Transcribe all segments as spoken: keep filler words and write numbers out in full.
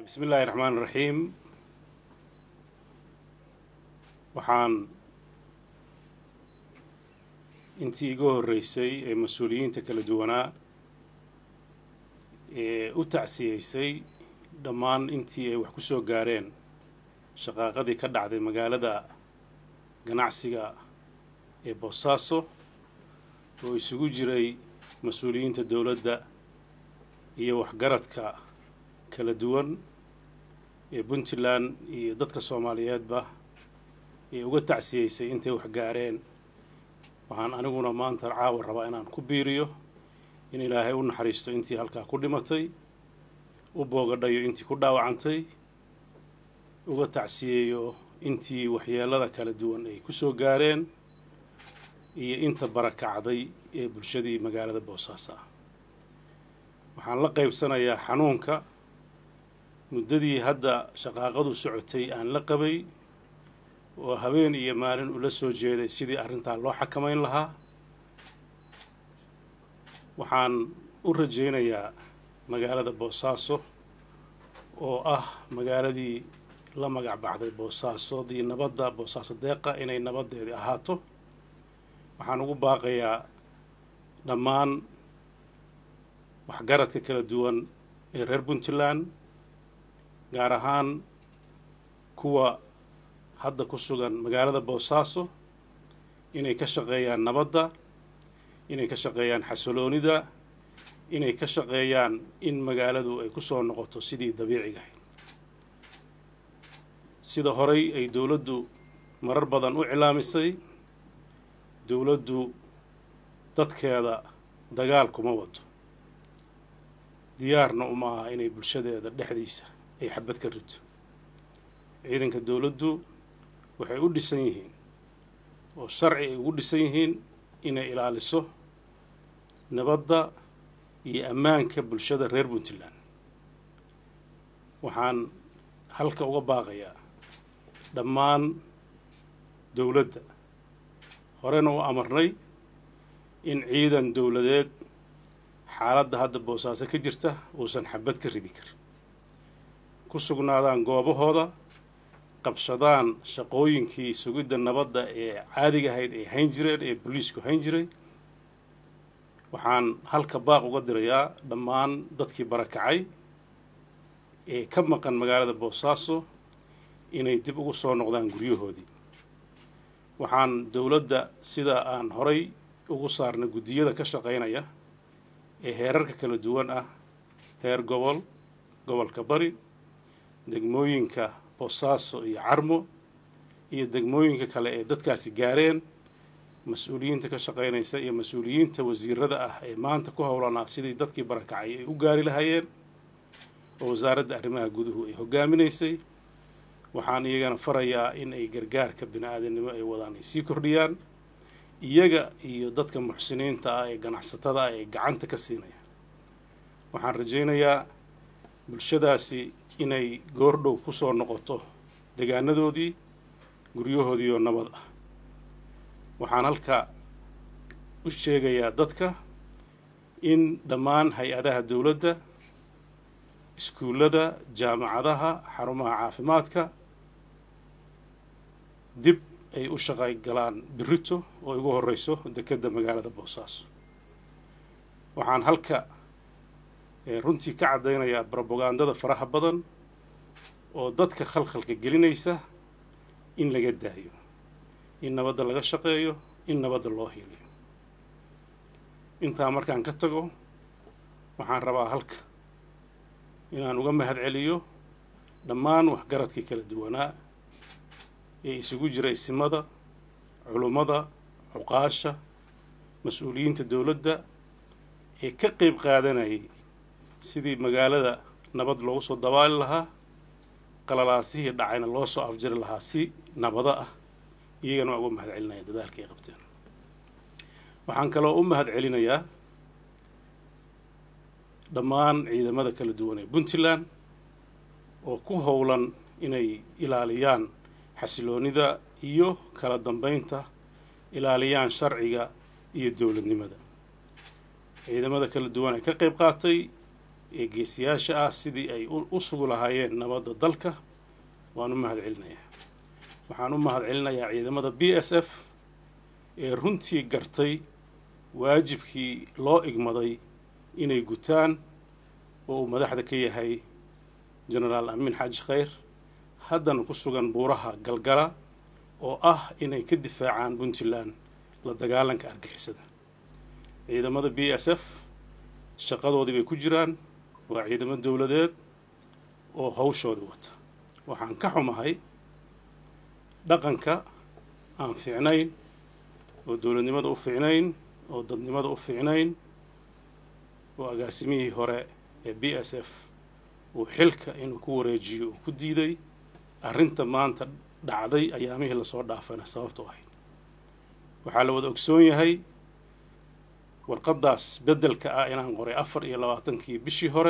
بسم الله الرحمن الرحيم. waxaan intii igu horeysay ee mas'uuliyiinta kala duwanaa ee u tacsiyeysay dhammaan intii ay wax ku soo gaareen shaqaaqadii ka dhacday magaalada ganacsiga ee Boosaaso oo isugu jiray mas'uuliyiinta dawladda iyo waxgaradka kala duwan ee Puntland iyo dadka Soomaaliyeedba ee uga tacsiyeysay intay wax gaareen. waxaan aniguna maanta caawa rabaa inaan ku biiriyo in Ilaahay u naxariisto intii halkaa ku dhimatay, u boogadhayo intii ku dhaawacantay, uga tacsiyeeyo intii waxyeelada kala duwan ay ku soo gaareen iyo inta barakacday ee bulshadii magaalada Boosaaso. waxaan la qaybsanayaa xanuunka muddadii hadda shaqaaqadu socotay aan la qabay oo habeen iyo maalin ula soo jeeday sidii arrintaa loo xakamayn lahaa. waxaan u rajaynayaa magaalada Boosaaso oo ah magaaladii la magac baxday Boosaasodii nabadda Boosaaso deeqa inay nabadeedii ahaato. waxaan ugu baaqayaa dhammaan waxgaradka kala duwan ee reer Puntland, gaar ahaan kuwa hadda ku sugan magaalada Boosaaso, inay ka shaqeeyaan nabadda, inay ka shaqeeyaan xasiloonida, inay ka shaqeeyaan in magaaladu ay ku soo noqoto sidii dabiiciga ahayd. sida horay ay dawladdu marar badan u cilaamisay, dawladdu dadkeeda dagaal kuma wado, diyaarna uma aha inay bulshadeeda dhexdiisa ay xabad ka rito. ciidanka dawladdu waxay u dhisan yihiin oo sharci ay ugu dhisan yihiin inay ilaaliso nabadda iyo ammaanka bulshada reer Puntland. waxaan halka uga baaqayaa dhammaan dawladda, horena u amarnay in ciidan dawladeed xaaladda hadda Boosaaso ka jirta uusan xabad ka ridi karin, ku sugnaadaan goobahooda, qabsadaan shaqooyinkii sugidda nabadda ee caadiga ahayd ay hayn jireen ee booliisku hayn jiray. waxaan halka baaq uga dirayaa dhammaan dadkii barakacay ee ka maqan magaalada Boosaaso inay dib ugu soo noqdaan guryahoodii. waxaan dawladda sida aan horay ugu saarnay guddiyada ka shaqaynaya ee heerarka kala duwan ah, heer gobol, gobolka bari, degmooyinka Boosaaso iyo Carmo iyo degmooyinka kale ee dadkaasi gaareen, mas'uuliyiinta ka shaqaynaysa iyo mas'uuliyiinta wasiirada ah ee maanta ku howlanaa sidii dadkii barakacay ay u gaari lahaayeen oo wasaaradda arrimaha guduhu ay hogaaminaysay. waxaan iyagana farayaa in ay gargaarka bini'aadanimo ay wadaan ay sii kordhiyaan, iyaga iyo dadka muxsiniinta ah ee ganacsatada ah ee gacanta ka siinaya. waxaan rajaynayaa bulshadaasi inay goordhow ku soo noqoto deegaanadoodii, guryahoodii oo nabad ah. waxaan halka u sheegayaa dadka in dhammaan hay-adaha dawladda, iskuullada, jaamacadaha, xarumaha caafimaadka dib ay u shaqay galaan birito oo ugu horeyso dekedda magaalada Boosaaso. waxaan halka runtii ka caddaynayaa brobagandada faraha badan oo dadka khalkhalka gelinaysa in laga daayo, in nabadda laga shaqeeyo, in nabadda loo hiiliyo. intaa markaan ka tago, waxaan rabaa halka inaan uga mahad celiyo dhammaan waxgaradkii kala duwanaa ee isugu jira isimada, culummada, cuqaasha, mas-uuliyiinta dawladda ee ka qayb qaadanayay sidii magaalada nabad loogu soo dabaali lahaa, qalalaasihii dhacayna loo soo afjari lahaa si nabada ah. iyagana waa uga mahad celinaya dadaalka ay qabteen. waxaan kaloo u mahad celinayaa dhammaan ciidamada kala duwan ee Puntland oo ku howlan inay ilaaliyaan xasiloonida iyo kala dambeynta, ilaaliyaan sharciga iyo dawladnimada. ciidamada kala duwan ee ka qayb qaatay ee geesiyaasha ah sidii ay u sugu lahaayeen nabadda dalka waan u mahad celinayaa waxaan u mahad celinayaa ciidamada B S F ee runtii gartay waajibkii loo igmaday inay gutaan oo uu madaxda ka yahay generaal Amin Xaaji Khayr haddana ku sugan buuraha galgala oo ah inay ka difaacaan Puntland la dagaalanka argixisada ciidamada B S F shaqadoodii bay ku jiraan waa ciidamo dawladeed oo hawshooda wata waxaan ka xumahay dhaqanka aan fiicnayn oo dawladnimada u fiicnayn oo dadnimada u fiicnayn oo agaasimihii hore ee B S F uu xilka inuu ku wareejiyo uu ku diiday arrinta maanta dhacday ayaamihii lasoo dhaafayna sababta u ahayd waxaa la wada ogsoon yahay warqadaas beddelka ah inaan qoray afar iyo labaatankii bishii hore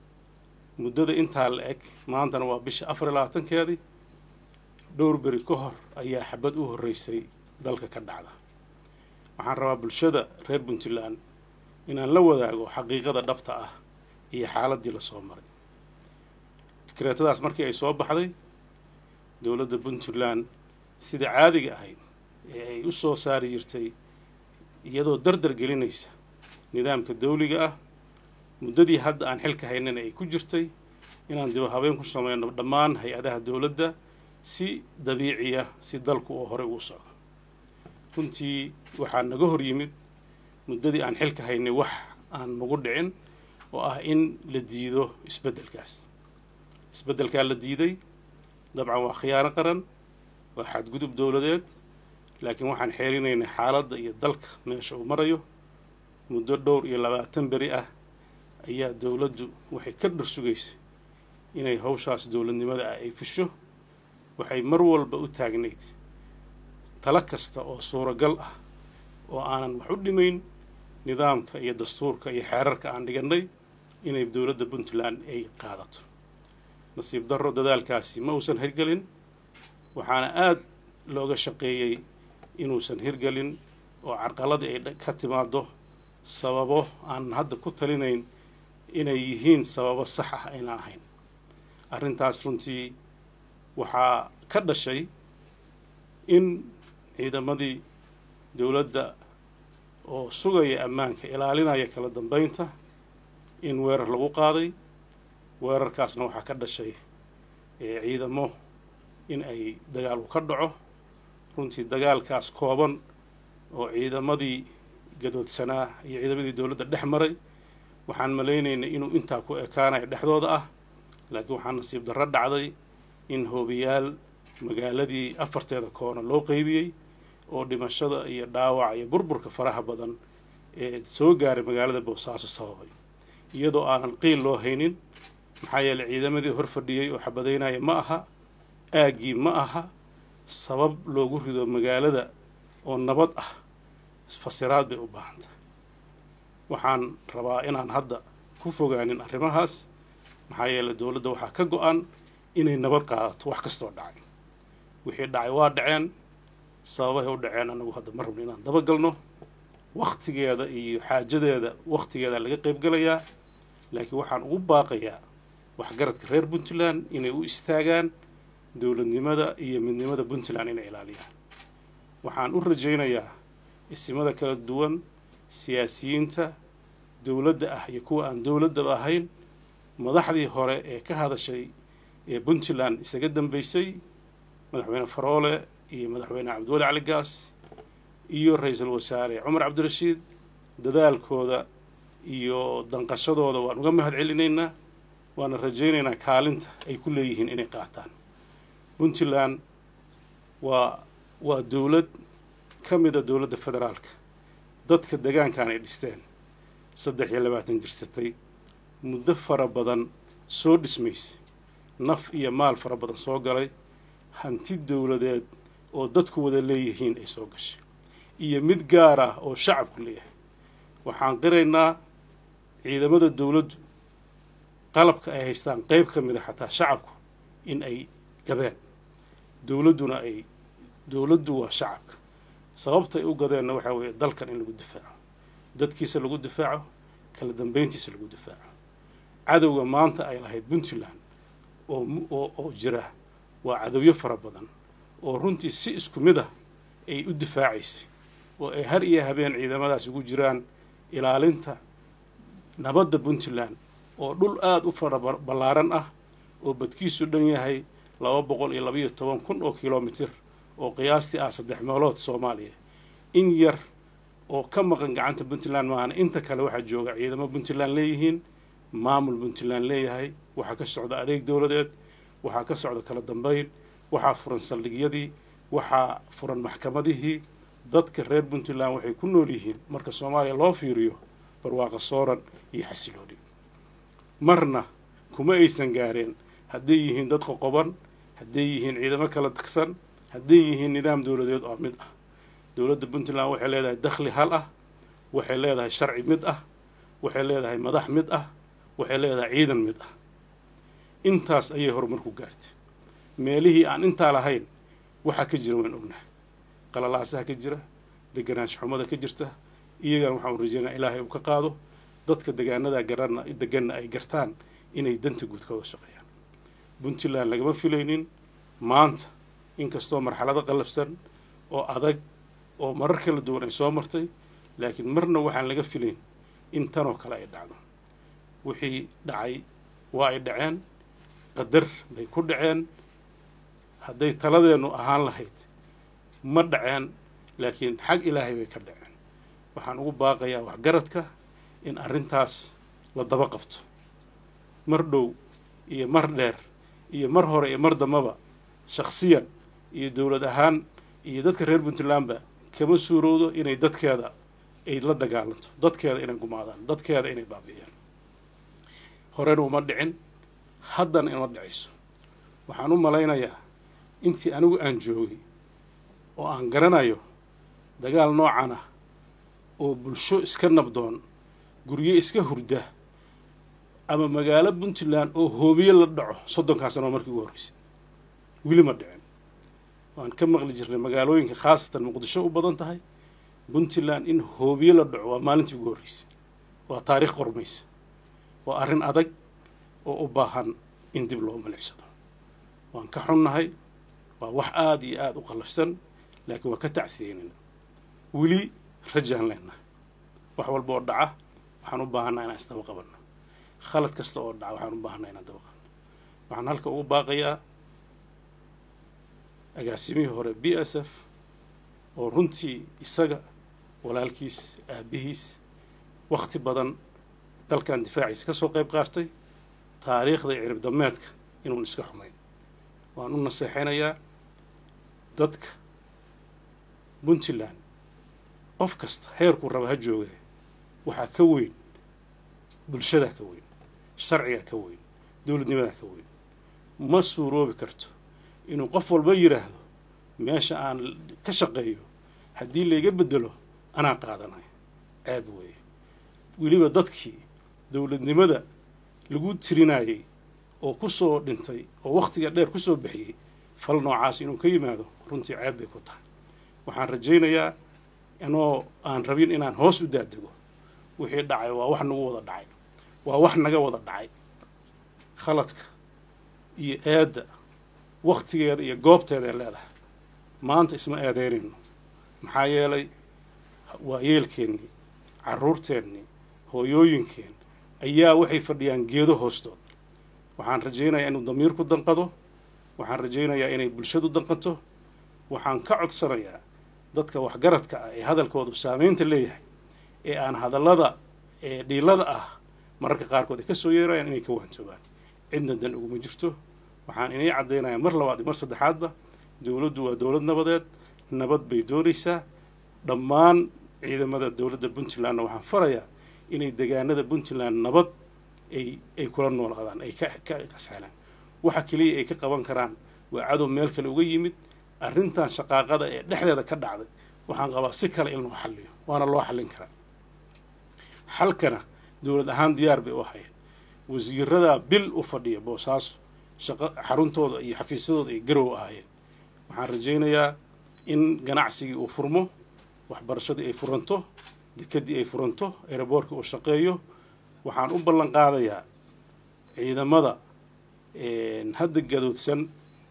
muddada intaa la eg maantana waa bisha afar iyo labaatankeedii dhowr beri ka hor ayaa xabad u horreysay dalka ka dhacda waxaan rabaa bulshada reer Puntland inaan la wadaago xaqiiqada dhabta ah iyo xaaladii la soo maray tikreetadaas markii ay soo baxday dawladda Puntland sida caadiga ahayd ee ay u soo saari jirtay iyadoo dardar gelinaysa nidaamka dawliga ah muddadii hadda aan xilka haynana ay ku jirtay inaan dib habeen ku sameeyno dhammaan hay-adaha dawladda si dabiiciya si dalku oo hore ugu socdo runtii waxaa naga hor yimid muddadii aan xilka haynay wax aan nagu dhicin oo ah in la diido isbeddelkaas isbeddelkaa la diiday dabcan waa khiyaano qaran waa xadgudub dawladeed laakiin waxaan xeerinaynay xaaladda iyo dalka meesha uu marayo muddo dhowr iyo labaatan beri ah ayaa dawladdu waxay ka dhar sugaysay inay hawshaas dawladnimada ah ay fusho waxay mar walba u taagnayd tala kasta oo suuragal ah oo aanan wax u dhimayn nidaamka iyo dastuurka iyo xeerarka aan dhigannay inay dawladda Puntland ay qaadato nasiib darro dadaalkaasi ma uusan hirgelin waxaana aad looga shaqeeyey inuusan hirgelin oo carqaladii ay ka timaado sababo aan hadda ku talinayn inay yihiin sababo sax ah ayna ahayn arrintaas runtii waxaa ka dhashay in ciidamadii dawladda oo sugaya ammaanka ilaalinaya kala dambeynta in weerar lagu qaaday weerarkaasna waxaa ka dhashay ciidamo in ay dagaal u ka dhaco runtii dagaalkaas kooban oo ciidamadii gadoodsanaa iyo ciidamadii dawladda dhex maray waxaan malaynaynay inuu intaa ku ekaanayo dhexdooda ah laakiin waxaa nasiib darro dhacday in hoobiyaal magaaladii afarteeda koona loo qaybiyey oo dhimashada iyo dhaawaca iyo burburka faraha badan ee soo gaaray magaalada Boosaaso sababay iyadoo aanan qiil loo haynin maxaa yeelay ciidamadii hor fadhiyey oo xabadaynaya ma aha aagii ma aha sabab loogu rido magaalada oo nabad ah fasiraad bay u baahan tahay waxaan rabaa inaan hadda ku fogaanin arrimahaas maxaa yeelay dawladda waxaa ka go-an inay nabad qaadato wax kastoo dhacay wixii dhacay waa dhaceen sababahay u dhaceen anagu hadda ma rabno inaan dabagalno wakhtigeeda iyo xaajadeeda wakhtigeeda laga qaybgalayaa laakiin waxaan ugu baaqayaa waxgaradka reer Puntland inay u istaagaan dawladnimada iyo midnimada Puntland inay ilaaliyaan waxaan u rajaynayaa isimada kala duwan siyaasiyiinta dawladda ah iyo kuwa aan dawladda ahayn madaxdii hore ee ka hadashay ee Puntland isaga dambeysay madaxweyne Faroole iyo madaxweyne Cabdiwali Cali Gaas iyo ra'iisul wasaare Cumar Cabdirashiid dadaalkooda iyo danqashadooda waan uga mahad celinaynaa waana rajaynaynaa kaalinta ay ku leeyihiin inay qaataan Puntland waa waa dawlad ka mid ah dawladda federaalka dadka deegaankan ay dhisteen saddex iyo labaatan jirsatay muddo fara badan soo dhismaysay naf iyo maal fara badan soo galay hanti dawladeed oo dadku wada leeyihiin ay soo gashay iyo mid gaar ah oo shacabku leeyahay waxaan qiraynaa ciidamada dawladdu qalabka ay haystaan qayb ka mid ah xataa shacabku in ay gadeen dawladduna ay dawladdu waa shacabka sababta ay u gadeenna waxaa weeye dalkan in lagu difaaco dadkiisa lagu difaaco kala dambeyntiisa lagu difaaco cadowga maanta ay lahayd puntland oo oo jira waa cadowyo fara badan oo runtii si isku mid ah ay u difaacaysay oo ay har iyo habeen ciidamadaas ugu jiraan ilaalinta nabadda puntland oo dhul aad u fara ballaaran ah oo badkiisu dhan yahay laba boqol iyo laba iyo toban kun oo kilomitir oo qiyaastii ah saddex meelood Soomaaliya in yar oo ka maqan gacanta puntland maana inta kale waxa jooga ciidamo puntland leeyihiin maamul puntland leeyahay waxa ka socda adeeg dawladeed waxa ka socda kala dambeyn waxa furan saldhigyadii waxa furan maxkamadihii dadka reer puntland waxay ku nool yihiin marka Soomaaliya loo fiiriyo barwaaqo sooran iyo xasilooni marna kuma aysan gaareen hadday yihiin dad qoqoban hadday yihiin ciidamo kala tagsan hadday yihiin nidaam dawladeed oo mid ah dawladda puntland waxay leedahay dakhli hal ah waxay leedahay sharci mid ah waxay leedahay madax mid ah waxay leedahay ciidan mid ah intaas ayay horumar ku gaartay meelihii aan intaa lahayn waxa ka jira waan ognahay qalalaasaha ka jira deganaansho xumada ka jirta iyagan waxaan rajaynayaa ilaahay uu ka qaado dadka deegaanada garanna deganna ay gartaan inay danta guud ka wada shaqeeyaan puntland lagama filaynin maanta inkastoo marxalado qalafsan oo adag oo marar kala duwan ay soo martay laakiin marna waxaan laga filayn in tan oo kale ay dhacdo wixii dhacay waa ay dhaceen qadar bay ku dhaceen hadday taladeenu ahaan lahayd ma dhaceen laakiin xag ilaahay bay ka dhaceen waxaan ugu baaqayaa waxgaradka in arrintaas la daba qabto mar dhow iyo mar dheer iyo mar hore iyo mar dambaba shakhsiyan iyo dawlad ahaan iyo dadka reer puntlandba kama suurowdo inay dadkeeda ay la dagaalanto dadkeeda inay gumaadaan dadkeeda inay baabi'iyaan horena uma dhicin haddana ima dhicayso waxaan u malaynayaa intii anigu aan joogay oo aan garanayo dagaal noocan ah oo bulsho iska nabdoon guryo iska hurda ama magaalo puntland oo hoobiye la dhaco soddonkaa sano markii ugu horreysay weli ma dhicin waan ka maqli jirnay magaalooyinka khaasatan muqdisho u badan tahay puntland in hoobiye la dhaco waa maalintii ugu horreysay waa taariikh qormaysa waa arrin adag oo u baahan in dib loo milicsado waan ka xunnahay waa wax aad iyo aad u qalafsan laakiin waa ka tacsiyeynayna weli rajaan leenahay wax walba oo dhaca waxaan u baahanaa inaan isdaba qabanno khalad kasta oo dhaca waxaan u baahanaa inaan daba qabanno waxaan halka ugu baaqayaa agaasimihii hore b s f oo runtii isaga walaalkiis aabihiis waqti badan dalkan difaaciisa ka soo qayb qaatay taariikhda iyo cirib dameedka inuun iska xumayn waan u naseexaynayaa dadka puntland qof kasta heerkuu raba ha jooga waxaa ka weyn bulshadaa ka weyn sharcigaa ka weyn dawladnimadaa ka weyn ma suuroobi karto inuu qof walba yidhaahdo meesha aan ka shaqeeyo haddii layga bedelo anaa qaadanayo ceeb weeye weliba dadkii dawladnimada lagu tirinayay oo ku soo dhintay oo wakhtiga dheer ku soo bixiyey fal noocaas inuu ka yimaado runtii ceeb bay ku tahay waxaan rajaynayaa inoo aan rabin inaan hoos u daadego wixii dhacay waa wax nagu wada dhacay waa wax naga wada dhacay khaladka iyo eedda wakhtigeeda iyo goobteeda ay leedahay maanta isma eedeynayno maxaa yeelay waa yeelkeennii carruurteennii hooyooyinkeen ayaa waxay fadhiyaan geedo hoostood waxaan rajaynayaa inuu damiirku danqado waxaan rajaynayaa inay bulshadu danqato waxaan ka codsanayaa dadka waxgaradka ah ee hadalkoodu saamaynta leeyahay ee aan hadallada ee dhiilada ah mararka qaarkood ay ka soo yeerayaan inay ka waantoobaan cidna dan uguma jirto waxaan inay caddaynayaa mar labaad iyo mar saddexaadba dawladdu waa dawlad nabadeed nabad bay doonaysaa dhammaan ciidamada dawladda puntlandna waxaan farayaa inay deegaanada puntland nabad ay ay kula noolaadaan ay ka ka kasaalaan waxa kaliya ay ka qaban karaan waa cadow meel kale uga yimid arrintan shaqaaqada ee dhexdeeda ka dhacday waxaan qabaa si kale in loo xalliyo waana loo xallin karaa xalkana dawlad ahaan diyaar bay u hayeen wasiiradaa bil u fadhiya boosaaso shaqo xaruntooda iyo xafiisyadooda ay garow ahaayeen waxaan rajaynayaa in ganacsigii uu furmo waxbarashadii ay furanto dekedii ay furanto aeroboorkii uu shaqeeyo waxaan u ballan qaadayaa ciidamada hadda gadoodsan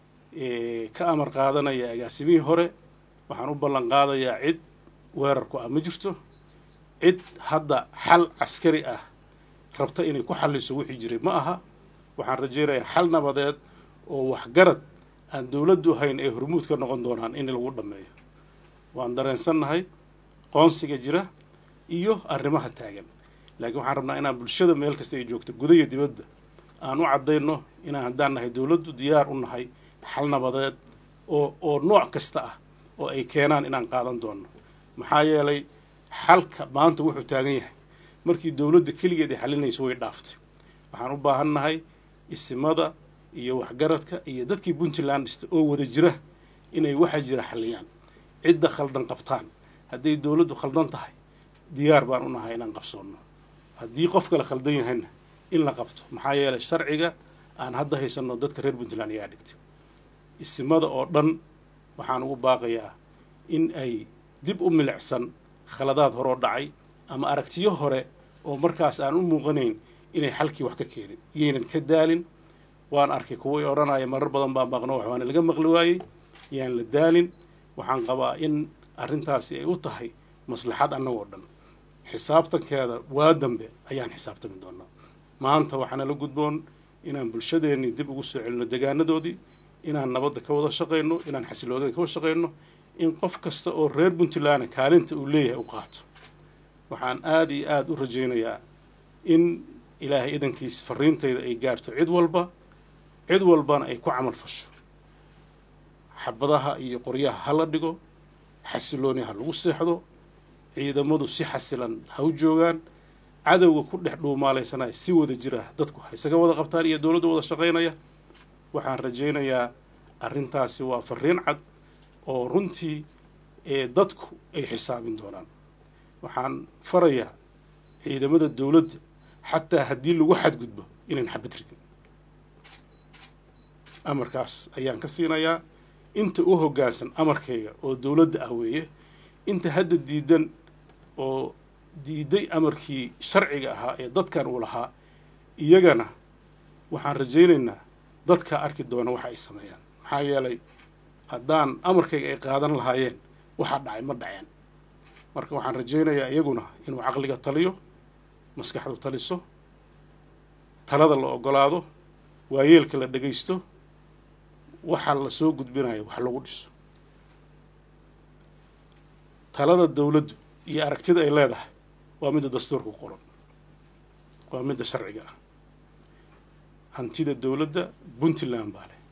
ka amar qaadanaya agaasimihii hore waxaan u ballan qaadayaa cid weerarku ah ma jirto cid hadda xal caskari ah rabta inay ku xalliso wixii jiray ma aha waxaan rajaynayaa xal nabadeed oo waxgarad aan dawladdu ahayn ay hormuud ka noqon doonaan in lagu dhammeeyo waan dareensannahay qoonsiga jira iyo arrimaha taagan laakiin waxaan rabnaa inaan bulshada meel kasta ay joogto guda iyo dibadda aan u caddayno inaan haddaan nahay dawladdu diyaar u nahay xal nabadeed oo oo nooc kasta ah oo ay keenaan inaan qaadan doonno maxaa yeelay xalka maanta wuxuu taagan yahay markii dawladda keligeed ay xalinayso way dhaaftay waxaan u baahan nahay isimada iyo waxgaradka iyo dadkii puntland dhista oo wada jira inay waxa jira xaliyaan cidda khaldan qabtaan hadday dawladdu khaldan tahay diyaar baan u nahay inaan qabsoonno haddii qof kale khaldan yahayna in la qabto maxaa yeelay sharciga aan hadda haysanno dadka reer puntland ayaa dhigtay isimada oo dhan waxaan ugu baaqayaa in ay dib u milicsan khaladaad horoo dhacay ama aragtiyo hore oo markaas aan u muuqanayn inay xalkii wax ka keenin yaynan ka daalin waan arkay kuwa i odhanaya marar badan baan baaqno wax waana laga maqli waayey yaan la daalin waxaan qabaa in arrintaasi ay u tahay maslaxad annagoo dhan xisaabtankeeda waa dambe ayaan xisaabtami doonaa maanta waxaana la gudboon inaan bulshadeennii dib ugu soo celino degaanadoodii inaan nabadda ka wada shaqayno inaan xasiloodada ka wada shaqayno in qof kasta oo reer puntland kaalinta uu leeyahay u qaato waxaan aada iyo aada u rajaynayaa in ilaahay idankiis fariintayda ay gaarto cid walba cid walbana ay ku camal fasho xabadaha iyo qoryaha ha la dhigo xasilooni ha lagu seexdo ciidamadu si xasilan ha u joogaan cadowga ku dhex dhuumaalaysanaya si wada jira dadku ha isaga wada qabtaan iyo dawladda wada shaqaynaya waxaan rajaynayaa arrintaasi waa fariin cad oo runtii ee dadku ay xisaabin doonaan waxaan farayaa ciidamada dawladda xataa haddii lagu xadgudbo inaan xabad ridin amarkaas ayaan ka siinayaa inta u hoggaansan amarkayga oo dawladda ah weeye inta hadda diidan oo diiday amarkii sharciga ahaa ee dadkan uu lahaa iyagana waxaan rajaynaynaa dadkaa arki doona waxa ay sameeyaan maxaa yeelay haddaan amarkayga ay qaadan lahaayeen waxaa dhacay ma dhaceen marka waxaan rajaynayaa iyaguna inuu caqliga taliyo maskaxdu taliso talada la ogolaado waayeelka la dhagaysto waxa la soo gudbinayo wax lagu dhiso talada dawladdu iyo aragtida ay leedahay waa midda dastuurka ku qoran waa midda sharciga ah hantida dawladda puntland baa leh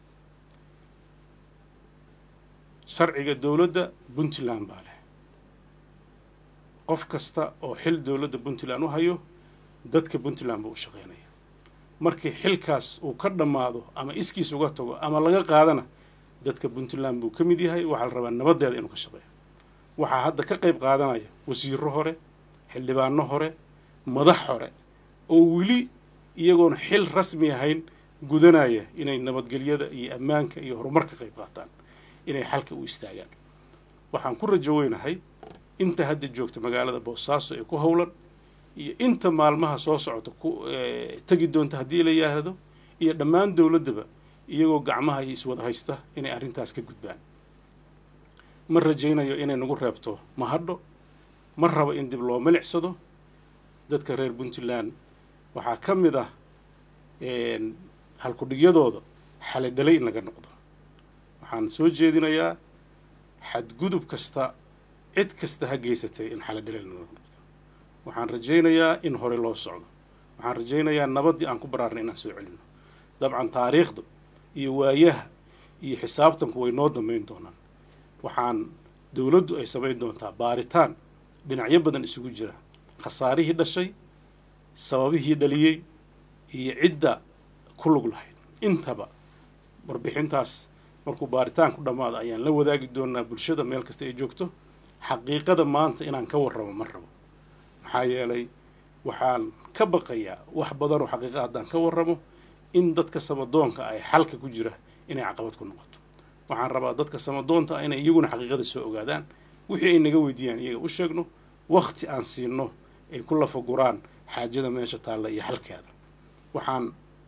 sharciga dawladda puntland baa leh qof kasta oo xil dawladda puntland u hayo dadka puntland buu u shaqaynaya markii xilkaas uu ka dhammaado ama iskiis uga tago ama laga qaadana dadka puntland buu ka mid yahay waxaa la rabaa nabaddeeda inuu ka shaqeeyo waxaa hadda ka qayb qaadanaya wasiirro hore xildhibaano hore madax hore oo weli iyagoon xil rasmi ahayn gudanaya inay nabadgelyada iyo ammaanka iyo horumarka qayb qaataan inay xalka u istaagaan waxaan ku rajo weynahay inta hadda joogta magaalada boosaaso ee ku howlan iyo inta maalmaha soo socota ku tagi doonta haddii la yidhaahdo iyo dhammaan dawladdaba iyagoo gacmaha iyo iswada haysta inay arrintaas ka gudbaan ma rajaynayo inay nagu reebto mahadho ma rabo in dib loo milicsado dadka reer puntland waxaa ka mid ah halkudhigyadooda xalidhalay in laga noqdo waxaan soo jeedinayaa xadgudub kasta cid kasta ha geysatay in xalidhalay laga noqdo waxaan rajaynayaa in hore loo socdo waxaan rajaynayaa nabaddii aan ku baraarnay inaan soo celino dabcan taariikhda iyo waayaha iyo xisaabtanku way noo dambayn doonaan waxaan dawladdu ay samayn doontaa baaritaan dhinacyo badan isugu jira khasaarihii dhashay sababihii dhaliyey iyo cidda ku lug lahayd intaba warbixintaas markuu baaritaan ku dhammaado ayaan la wadaagi doonaa bulshada meel kasta ay joogto xaqiiqada maanta inaan ka warramo ma rabo maxaa yeelay waxaan ka baqayaa wax badan oo xaqiiqa haddaan ka warramo in dadka samadoonka ay xalka ku jira inay caqabad ku noqoto waxaan rabaa dadka samadoonta ah inay iyaguna xaqiiqada soo ogaadaan wixii ay naga weydiiyaan iyaga u sheegno wakhti aan siino ay ku lafaguraan xaajada meesha taalla iyo xalkeeda waxaan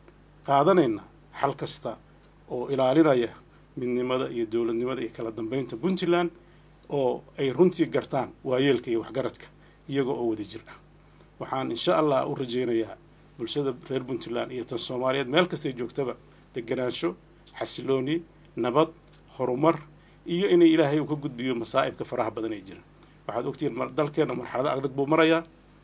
qaadanayna xal kasta oo ilaalinaya midnimada iyo dowladnimada iyo kala dambeynta Puntland oo ay runtii gartaan waayeelka iyo waxgaradka iyaga oo wada jir ah waxaan insha Allah u rajeynayaa bulshada reer Puntland iyo tan Soomaaliyeed meel kasta ay joogtaba deganaansho xasilooni nabad horumar iyo in Ilaahay uu ka gudbiyo masaa'ibka faraha badan ee jira waxaad ogtiin dalkeena marxalada adag buu marayaa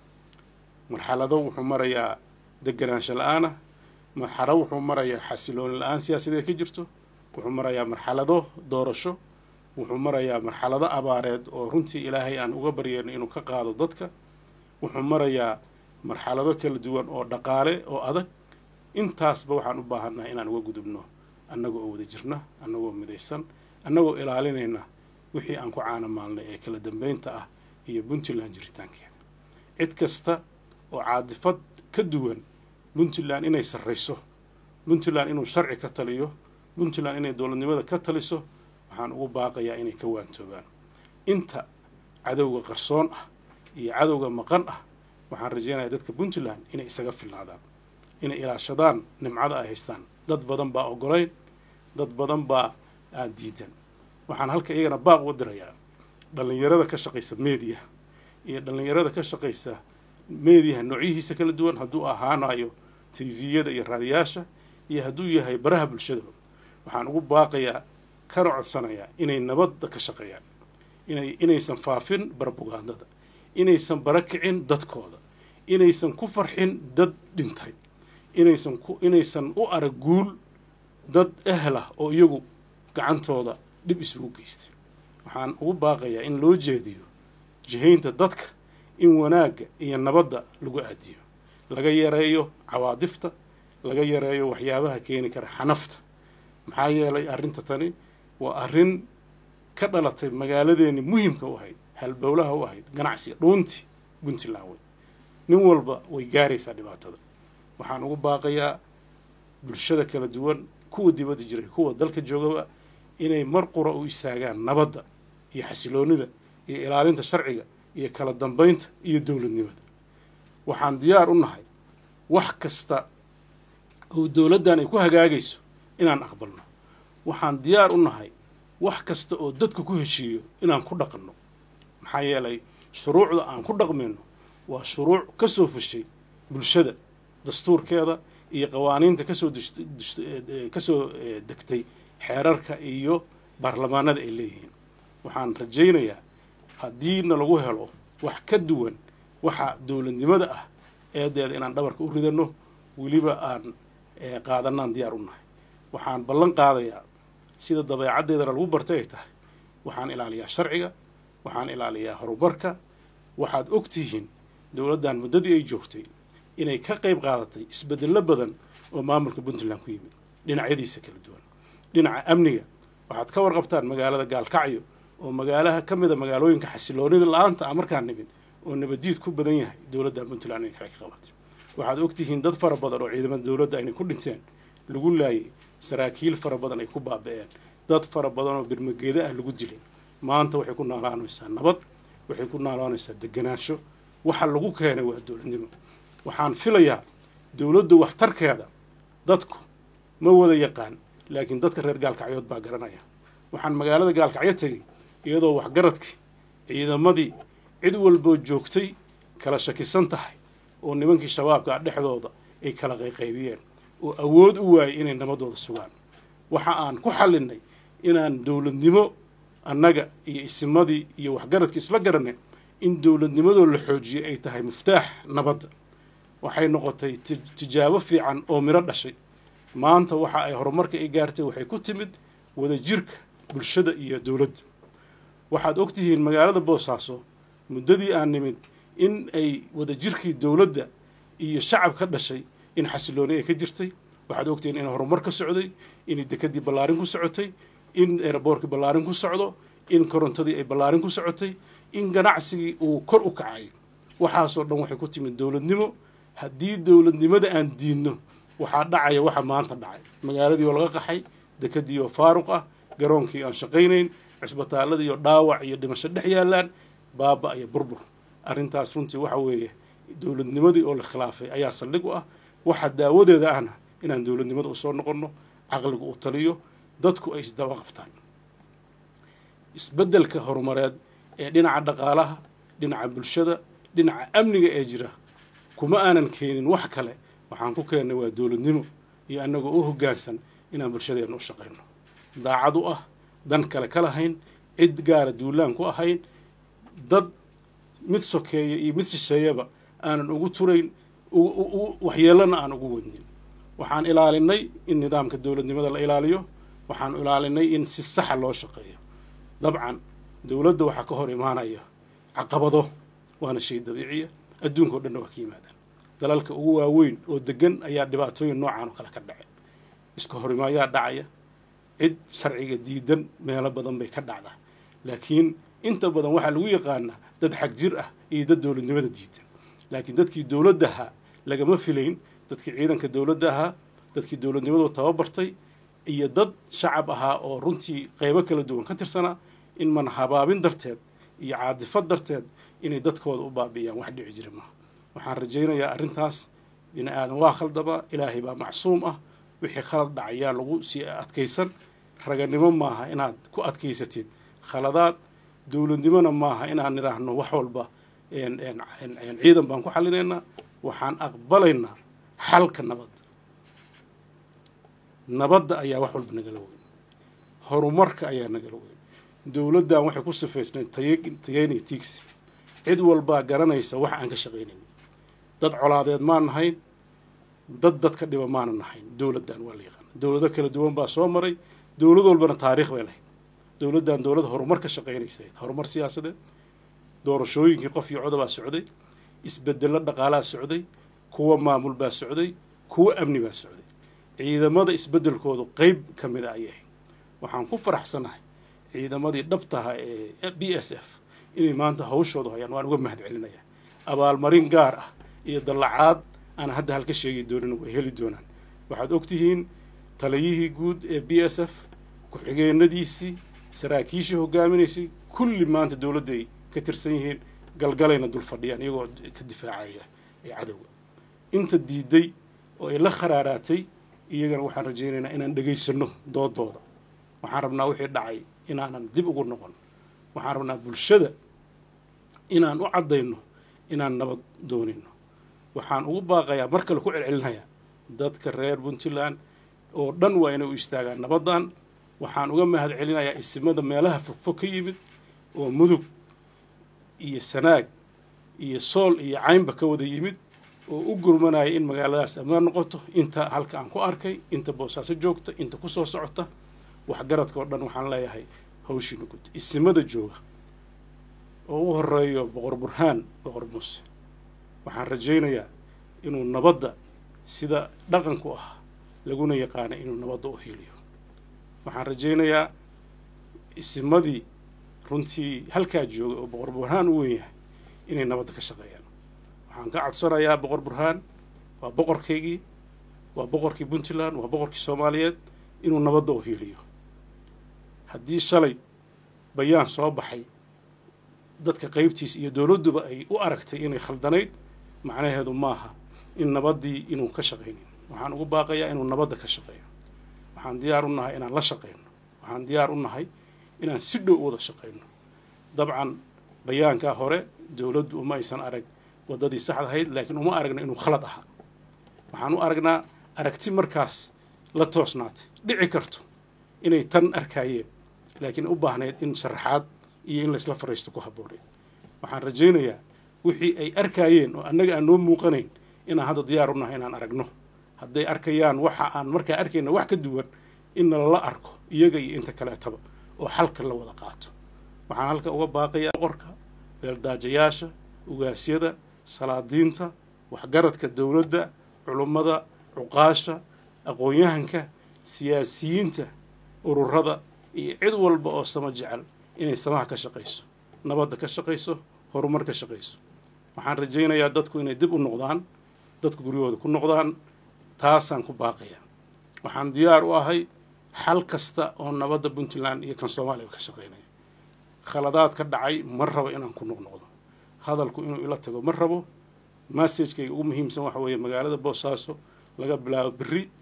marxalado wuxuu marayaa deganaansho la'aan marxalado wuxuu marayaa xasilooni la'aan siyaasadeed ka jirto wuxuu marayaa marxalado doorasho wuxuu marayaa marxalado abaareed oo runtii Ilaahay aan uga baryayno inuu ka qaado dadka wuxuu marayaa marxalado kala duwan oo dhaqaale oo adag intaasba waxaan u baahanahay inaan uga gudubno annagoo oo wada jirna annagoo midaysan annagoo ilaalinayna wixii aan ku caanamaalnay ee kala dambeynta ah iyo Puntland jiritaankeeda cid kasta oo caadifad ka duwan Puntland inay sarreyso Puntland inuu sharci ka taliyo Puntland inay dowladnimada ka taliso waxaan ugu baaqayaa inay ka waantoobaan inta cadowga qarsoon ah iyo cadowga maqan ah waxaan rajeynayaa dadka Puntland inay isaga filnaadaan inay ilaashadaan nimcada ay haystaan dad badan baa ogolayn dad badan baa aan diidan waxaan halka iyagana baaq u dirayaa dhalinyarada ka shaqeysa media iyo dhalinyarada ka shaqeysa media noocihiisa kala duwan hadduu ahaanayo T V-yada iyo raadiyaasha iyo hadduu yahay baraha bulshada waxaan ugu baaqayaa kana codsanayaa inay nabadda ka shaqeeyaan inay inaysan faafin propagandada inaysan barakicin dadkooda inaysan ku farxin dad dhintay inaysan ku inaysan u arag guul dad ehla oo iyagu gacantooda dib isugu geystay waxaan ugu baaqayaa in loo jeediyo jihaynta dadka in wanaaga iyo nabadda lagu aadiyo laga yareeyo cawaadifta laga yareeyo waxyaabaha keeni kara xanafta maxaa yeelay arrinta tani waa arrin ka dhalatay magaaladeeni muhiimka u ahayd halbowlaha u ahayd ganacsiga dhuuntii Puntland way nin walba way gaaraysaa dhibaatada waxaan ugu baaqayaa bulshada kala duwan kuwa dibadda jiray kuwa dalka joogaba inay mar qura u istaagaan nabadda iyo xasiloonida iyo ilaalinta sharciga iyo kala dambeynta iyo dowladnimada waxaan diyaar u nahay wax kasta oo dowladdan ay ku hagaagayso inaan aqbalno waxaan diyaar u nahay wax kasta oo dadku ku heshiiyo inaan ku dhaqanno maxaa yeelay shuruucda aan ku dhaqmayno waa shuruuc ka soo fushay bulshada dastuurkeeda iyo qawaaniinta kasoo kasoo degtay xeerarka iyo baarlamaanada ay leeyihiin waxaan rajaynayaa haddiina lagu helo wax ka duwan waxa dowladnimada ah eedeeda inaan dhabarka u ridano weliba aan qaadanaan diyaar u nahay waxaan ballan qaadayaa sida dabeecaddeedana lagu bartay ay tahay waxaan ilaaliyaa sharciga waxaan ilaaliyaa horumarka waxaad ogtihiin dowladdan muddadii ay joogtay inay ka qayb qaadatay isbeddello badan oo maamulka Puntland ku yimid dhinacyadiisa kala duwan dhinaca amniga waxaad ka warqabtaan magaalada Gaalkacyo oo magaalaha ka mid ah magaalooyinka xasiloonida la'aanta ah markaan nimid oo nabadiid ku badan yahay dowladda Puntland inay ka qabatay waxaad ogtihiin dad fara badan oo ciidamada dowladda ay ku dhinteen lagu laayay saraakiil fara badan ay ku baaba'een dad fara badan oo birmageeda ah lagu dilay maanta waxay ku noolaanaysaa nabad waxay ku noolaanaysaa deganaansho waxa lagu keenay waa dowladnimo waxaan filayaa dowladdu waxtarkeeda dadku ma wada yaqaan laakiin dadka reer Gaalkacyood baa garanaya waxaan magaalada Gaalkacyo tagay iyadoo waxgaradkii ciidamadii cid walba joogtay kala shakisan tahay oo nimankii shabaabka dhexdooda ay kala qayqaybiyeen oo awood u waayay inay nabadooda sugaan waxa aan ku xalinay inaan dowladnimo annaga iyo isimadii iyo waxgaradkii isla garanay in dowladnimadoo la xoojiyo ay tahay muftaax nabadda waxay noqotay tijaabo fiican oo miro dhashay maanta waxa ay horumarka ay gaartay waxay ku timid wada jirka bulshada iyo dowladda waxaad ogtihiin magaalada Boosaaso muddadii aan nimid in ay wada jirkii dowladda iyo shacab ka dhashay in xasilooni ay ka jirtay waxaad ogtihiin in horumar ka socday in dekadii ballaarin ku socotay in airportkii ballaarin ku socdo in korontadii ay ballaarin ku socotay in ganacsigii uu kor u kacay waxaasoo dhan waxay ku timid dowladnimo haddii dowladnimada aan diidno waxaa dhacaya waxa maanta dhacay magaaladii oo laga qaxay dekadii oo faaruq ah garoonkii aan shaqaynayn cisbitaaladii oo dhaawac iyo dhimasho dhex yaalaan baaba iyo burbur arrintaas runtii waxa weeye dowladnimadii oo la khilaafay ayaa saldhig u ah waxa daawadeeda ahna inaan dowladnimada u soo noqonno caqligu u taliyo dadku ay isdaba qabtaan isbeddelka horumareed ee dhinaca dhaqaalaha dhinaca bulshada dhinaca amniga ee jira kuma aanan keenin wax kale waxaan ku keennay waa dowladnimo iyo annagoo u hoggaansan inaan bulshadeenna u shaqayno daacad u ah dan kale ka lahayn cid gaara duulaan ku ahayn dad mid sokeeya iyo mid shisheeyaba aanan ugu turayn waxyeelana aan ugu wadnin waxaan ilaalinay in nidaamka dowladnimada la ilaaliyo waxaan ilaalinay in si saxa loo shaqeeyo dabcan dowladda waxaa ka hor imaanaya caqabado waana shay dabiiciya adduunka o dhanna waa ka yimaadaan dalalka ugu waaweyn oo degan ayaa dhibaatooyin noocaan oo kale ka dhaceen iska horimaayaa dhacaya cid sharciga diidan meelo badan bay ka dhacdaa laakiin inta badan waxaa lagu yaqaanaa dad xag jir ah iyo dad dowladnimada diidan laakiin dadkii dowladda ahaa lagama filayn dadkii ciidanka dowladda ahaa dadkii dowladnimadu tababartay iyo dad shacab ahaa oo runtii qaybo kala duwan ka tirsanaa in man habaabin darteed iyo caadifad darteed inay dadkooda u baabi'iyaan wax dhici jira maaha waxaan rajaynayaa arrintaas bini aadan waa khaldaba ilaahay baa macsuum ah wixii khalad dhacayaa lagu sii adkaysan raganimo maaha inaad ku adkaysatid khaladaad dowladnimona maaha inaan nidhaahno wax walba ciidan baan ku xallinaynaa waxaan aqbalaynaa xalka nabadda nabadda ayaa wax walba nagala weyn horumarka ayaa nagala weyn dowladdan waxay ku sifaysnayd tayeyni tiigsi cid walbaa garanaysa wax aan ka shaqaynayn dad colaadeed maan nahayn dad dadka dhiba maana nahayn dowladdan waa la yaqaana dowlado kala duwan baa soo maray dowlad walbana taariikh bay lahayd dowladdan dowlad horumar ka shaqaynaysa horumar siyaasadeed doorashooyinkii qof iyo coda baa socday isbedello dhaqaalaa socday kuwa maamul baa socday kuwa amni baa socday ciidamada isbeddelkoodu qayb ka mida ayay ahayd waxaan ku faraxsanahay ciidamadii dhabtaha ee b s f inay maanta hawshooda hayaan waan uga mahad celinayaa abaalmarin gaar ah iyo dallacaad aan hadda halka sheegi doonin way heli doonaan waxaad ogtihiin taliyihii guud ee b s f ku-xigeenadiisii saraakiishii hogaaminaysay kulli maanta dowladday ka tirsan yihiin galgalayna dul fadhiyaan iyagoo ka difaacaya ee cadowga inta diiday oo ay la kharaaraatay iyagana waxaan rajaynaynaa inaan dhegaysanno doodooda waxaan rabnaa wixii dhacay inaanan dib ugu noqon waxaan rabnaa bulshada inaan u caddayno inaan nabad doonayno waxaan ugu baaqayaa mar kale ku celcelinayaa dadka reer puntland oo dhan waa inay u istaagaan nabaddan waxaan uga mahad celinayaa isimada meelaha fogfog ka yimid oo mudug iyo sanaag iyo sool iyo caynba ka wada yimid oo u gurmanaya in magaaladaas ammaan noqoto inta halka aan ku arkay inta boosaaso joogta inta ku soo socota waxgaradka oo dhan waxaan leeyahay hawshiina gud isimada jooga oo u horeeyo boqor burhaan boqor muuse waxaan rajaynayaa inuu nabadda sida dhaqanku ah laguna yaqaana inuu nabadda u hiiliyo waxaan rajaynayaa isimadii runtii halkaa jooga oo boqor burhaan u weyn yahay inay nabadda ka shaqeeyaan waxaan ka codsanayaa boqor burhaan waa boqorkaygii waa boqorkii puntland waa boqorkii soomaaliyeed inuu nabadda u hiiliyo haddii shalay bayaan soo baxay dadka qaybtiisa iyo dowladduba ay u aragtay inay khaldanayd macnaheedu maaha in nabaddii inuu ka shaqaynin waxaan ugu baaqayaa inuu nabadda ka shaqeeyo waxaan diyaar u nahay inaan la shaqayno waxaan diyaar u nahay inaan si dhow wada shaqayno dabcan bayaankaa hore dowladdu uma aysan arag waddadii saxda ahayd laakiin uma aragna inuu khalad ahaa waxaan u aragnaa aragti markaas la toosnaatay dhici karto inay tan arkaayeen laakiin u baahnayd in sharaxaad iyo in laysla fariisto ku habbooneed waxaan rajaynayaa wixii ay arkaayeen oo annaga aan noo muuqanayn inaan hadda diyaar u nahay inaan aragno hadday arkayaan waxa aan markaa arkayna wax ka duwan in nalala arko iyaga iyo inta kaleetaba oo xalka la wada qaato waxaan halka uga baaqayaa boqorka beeldaajayaasha ugaasyada salaadiinta waxgaradka dowladda culummada cuqaasha aqoon-yahanka siyaasiyiinta ururada iyo cid walba oo sama jecel inay samaha ka shaqayso nabadda ka shaqayso horumar ka shaqayso waxaan rajaynayaa dadku inay dib u noqdaan dadku guryahooda ku noqdaan taasaan ku baaqaya waxaan diyaar u ahay xal kasta oo nabadda puntland iyo kan soomaaliya ka shaqaynaya khaladaad ka dhacay ma rabo inaan ku noqnoqdo hadalku inuu ila tago ma rabo massajkayga ugu muhiimsan waxa weeye magaalada boosaaso laga bilaabo berri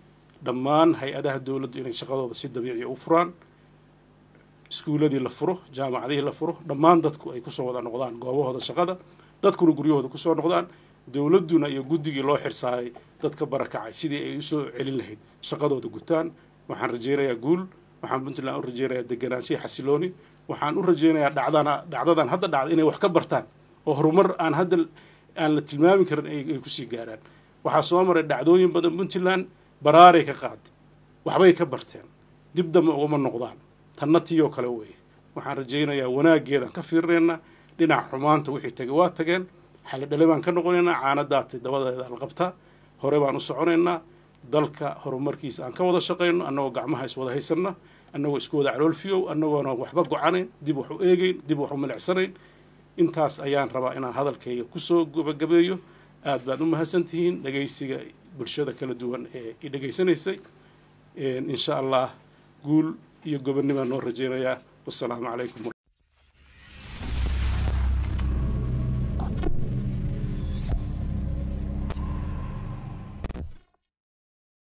dhammaan hay-adaha dowladdu inay shaqadooda si dabiiciya u furaan iskuuladii la furo jaamacadihii la furo dhammaan dadku ay kusoo wada noqdaan goobahooda shaqada dadkuna guryahooda kusoo noqdaan dowladduna iyo guddigii loo xirsaaday dadka barakacay sidii ay usoo celin lahayd shaqadooda gutaan waxaan rajaynayaa guul waxaan puntland u rajaynayaa deganaanshiya xasilooni waxaan u rajaynayaa dhacdana dhacdadan hadda dhacda inay wax ka bartaan oo horumar aan hadda aan la tilmaami karin ay kusii gaaraan waxaa soo maray dhacdooyin badan puntland baraaray ka qaad waxbay ka barteen dib dambe ugama noqdaan tanna tiyoo kale weeye waxaan rajaynayaa wanaaggeedaan ka fiirinaynaa dhinaca xumaanta wixii tagay waa tageen xali dhale baan ka noqonaynaa caanadaatay dabadeeda la qabtaa hore baan u soconaynaa dalka horumarkiisa aan ka wada shaqayno annagoo gacmaha iswada haysanna annagoo isku wada caloolfiyow annagoona waxba gocanayn dib wax u eegayn dib wax u milicsanayn intaas ayaan rabaa inaan hadalkayga kusoo gabagabeeyo aad baad u mahadsantihiin dhegaysiga bulshada kala duwan ee i dhegaysanaysay insha allah guul iyo gobonnibaan noo rajaynayaa wassalaamu calaykum